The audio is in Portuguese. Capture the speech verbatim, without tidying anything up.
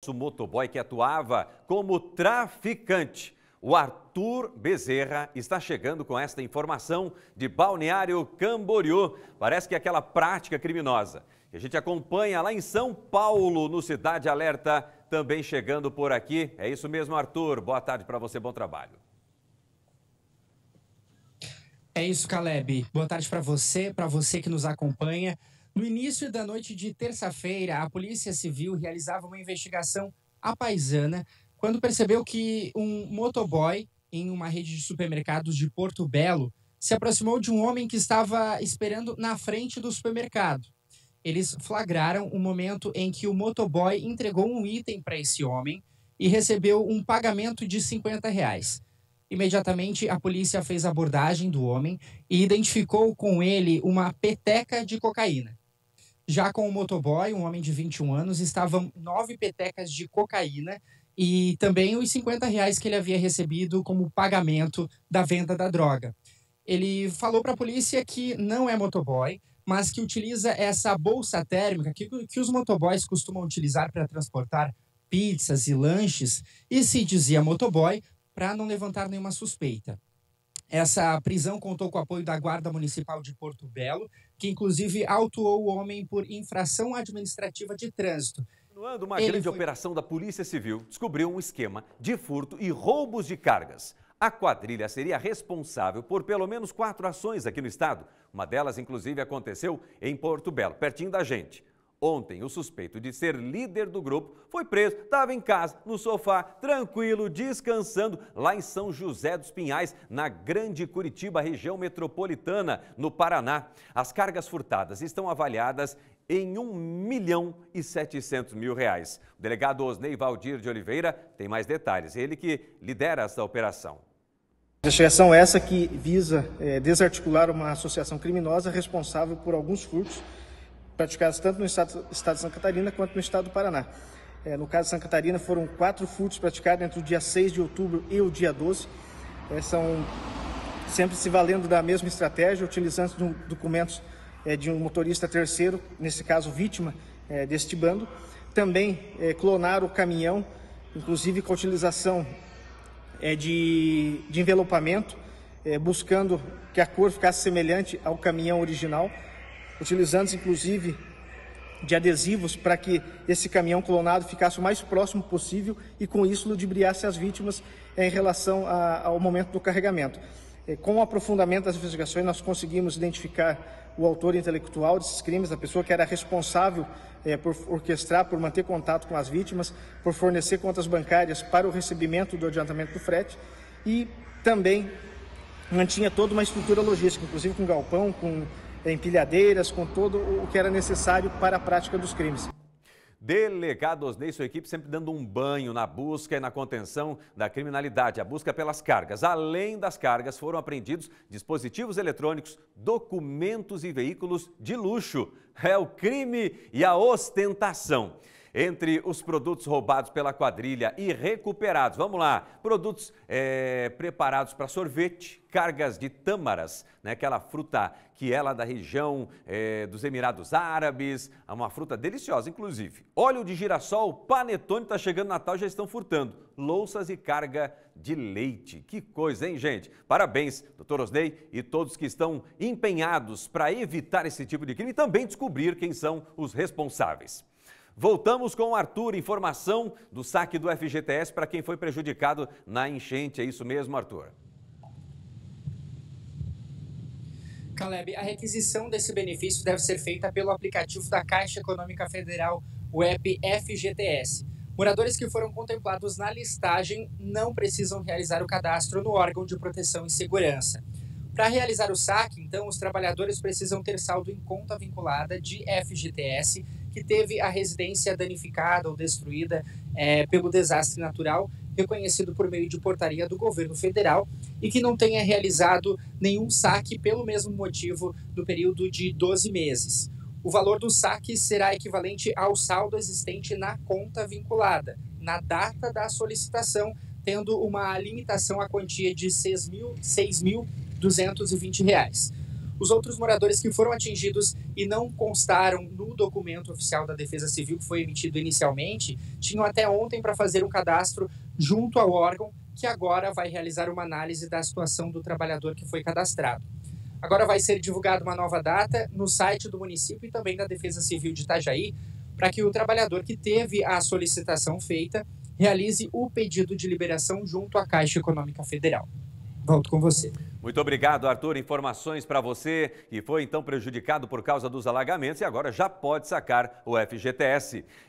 falso motoboy que atuava como traficante. O Arthur Bezerra está chegando com esta informação de Balneário Camboriú. Parece que é aquela prática criminosa que a gente acompanha lá em São Paulo, no Cidade Alerta, também chegando por aqui. É isso mesmo, Arthur. Boa tarde para você, bom trabalho. É isso, Caleb. Boa tarde para você, para você que nos acompanha. No início da noite de terça-feira, a Polícia Civil realizava uma investigação à paisana quando percebeu que um motoboy em uma rede de supermercados de Porto Belo se aproximou de um homem que estava esperando na frente do supermercado. Eles flagraram o momento em que o motoboy entregou um item para esse homem e recebeu um pagamento de cinquenta reais. Imediatamente, a polícia fez a abordagem do homem e identificou com ele uma peteca de cocaína. Já com o motoboy, um homem de vinte e um anos, estavam nove petecas de cocaína e também os cinquenta reais que ele havia recebido como pagamento da venda da droga. Ele falou para a polícia que não é motoboy, mas que utiliza essa bolsa térmica que, que os motoboys costumam utilizar para transportar pizzas e lanches, e se dizia motoboy para não levantar nenhuma suspeita. Essa prisão contou com o apoio da Guarda Municipal de Porto Belo, que inclusive autuou o homem por infração administrativa de trânsito. Continuando, uma Ele grande foi... operação da Polícia Civil descobriu um esquema de furto e roubos de cargas. A quadrilha seria responsável por pelo menos quatro ações aqui no estado. Uma delas, inclusive, aconteceu em Porto Belo, pertinho da gente. Ontem, o suspeito de ser líder do grupo foi preso, estava em casa, no sofá, tranquilo, descansando, lá em São José dos Pinhais, na Grande Curitiba, região metropolitana, no Paraná. As cargas furtadas estão avaliadas em um milhão e setecentos mil reais. O delegado Osnei Valdir de Oliveira tem mais detalhes, ele que lidera essa operação. A investigação é essa que visa é, desarticular uma associação criminosa responsável por alguns furtos praticados tanto no estado, estado de Santa Catarina quanto no estado do Paraná. É, no caso de Santa Catarina, foram quatro furtos praticados entre o dia seis de outubro e o dia doze. É, são sempre se valendo da mesma estratégia, utilizando documentos é, de um motorista terceiro, nesse caso vítima é, deste bando. Também é, clonar o caminhão, inclusive com a utilização é, de, de envelopamento, é, buscando que a cor ficasse semelhante ao caminhão original, utilizando inclusive de adesivos para que esse caminhão clonado ficasse o mais próximo possível e com isso ludibriasse as vítimas em relação a, ao momento do carregamento. Com o aprofundamento das investigações, nós conseguimos identificar o autor intelectual desses crimes, a pessoa que era responsável é, por orquestrar, por manter contato com as vítimas, por fornecer contas bancárias para o recebimento do adiantamento do frete e também mantinha toda uma estrutura logística, inclusive com galpão, com empilhadeiras, com todo o que era necessário para a prática dos crimes. Delegado Osnei e sua equipe sempre dando um banho na busca e na contenção da criminalidade, a busca pelas cargas. Além das cargas, foram apreendidos dispositivos eletrônicos, documentos e veículos de luxo. É o crime e a ostentação. Entre os produtos roubados pela quadrilha e recuperados, vamos lá, produtos é, preparados para sorvete, cargas de tâmaras, né, aquela fruta que é lá da região é, dos Emirados Árabes, é uma fruta deliciosa, inclusive. Óleo de girassol, panetone, está chegando Natal, já estão furtando. Louças e carga de leite. Que coisa, hein, gente? Parabéns, doutor Osnei e todos que estão empenhados para evitar esse tipo de crime e também descobrir quem são os responsáveis. Voltamos com o Arthur, informação do saque do F G T S para quem foi prejudicado na enchente. É isso mesmo, Arthur? Caleb, a requisição desse benefício deve ser feita pelo aplicativo da Caixa Econômica Federal, o app F G T S. Moradores que foram contemplados na listagem não precisam realizar o cadastro no órgão de proteção e segurança. Para realizar o saque, então, os trabalhadores precisam ter saldo em conta vinculada de F G T S que teve a residência danificada ou destruída é, pelo desastre natural, reconhecido por meio de portaria do governo federal, e que não tenha realizado nenhum saque pelo mesmo motivo no período de doze meses. O valor do saque será equivalente ao saldo existente na conta vinculada, na data da solicitação, tendo uma limitação à quantia de seis mil duzentos e vinte reais. Os outros moradores que foram atingidos e não constaram no documento oficial da Defesa Civil que foi emitido inicialmente, tinham até ontem para fazer um cadastro junto ao órgão, que agora vai realizar uma análise da situação do trabalhador que foi cadastrado. Agora vai ser divulgada uma nova data no site do município e também da Defesa Civil de Itajaí, para que o trabalhador que teve a solicitação feita realize o pedido de liberação junto à Caixa Econômica Federal. Volto com você. Muito obrigado, Arthur. Informações para você que foi então prejudicado por causa dos alagamentos e agora já pode sacar o F G T S.